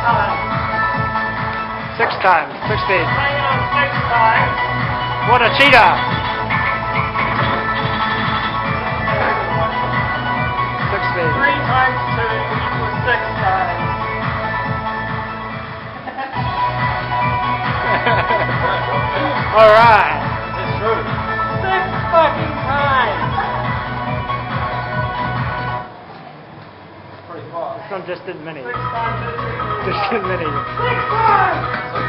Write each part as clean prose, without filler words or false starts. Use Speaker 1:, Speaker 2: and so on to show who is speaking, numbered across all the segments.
Speaker 1: times.
Speaker 2: 6 times. 16.
Speaker 1: Playing on 6 times.
Speaker 2: What a cheater! 16.
Speaker 1: 3 times 2 equals 6 times.
Speaker 2: Alright.
Speaker 3: It's true.
Speaker 1: 6 fucking times.
Speaker 3: Pretty far.
Speaker 2: It's not distant mini.
Speaker 1: 6 times is
Speaker 2: Distant mini.
Speaker 1: 6 times.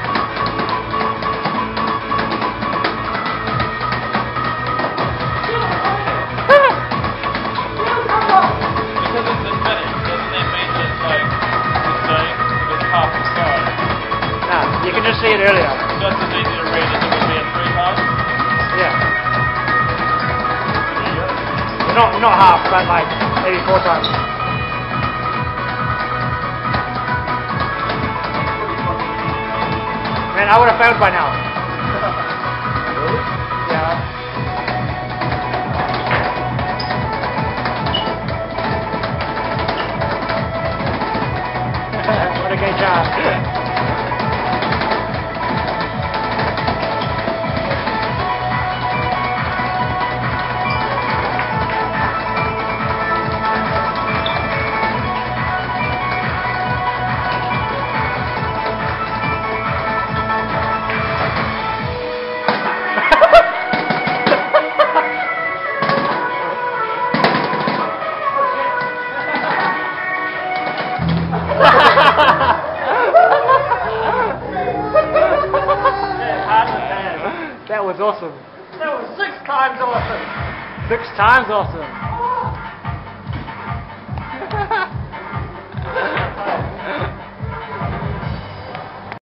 Speaker 3: Because it's infinite, doesn't it mean that it's like the same with half the size?
Speaker 2: Nah, you can just see it earlier.
Speaker 3: Just as easy to read as it would be at 3 times?
Speaker 2: Yeah. Not half, but like maybe 4 times. Man, I would have failed by now.
Speaker 3: Really?
Speaker 2: Yeah. What a great job. That was awesome.
Speaker 1: That was 6 times awesome.
Speaker 2: 6 times awesome.